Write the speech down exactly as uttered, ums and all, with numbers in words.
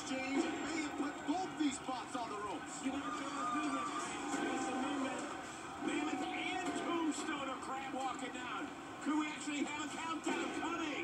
exchange may have put both these spots on the ropes. You want to show us movement, right? Show us some movement. Mammoth and Tombstone are crab walking down. Could we actually have a countdown coming?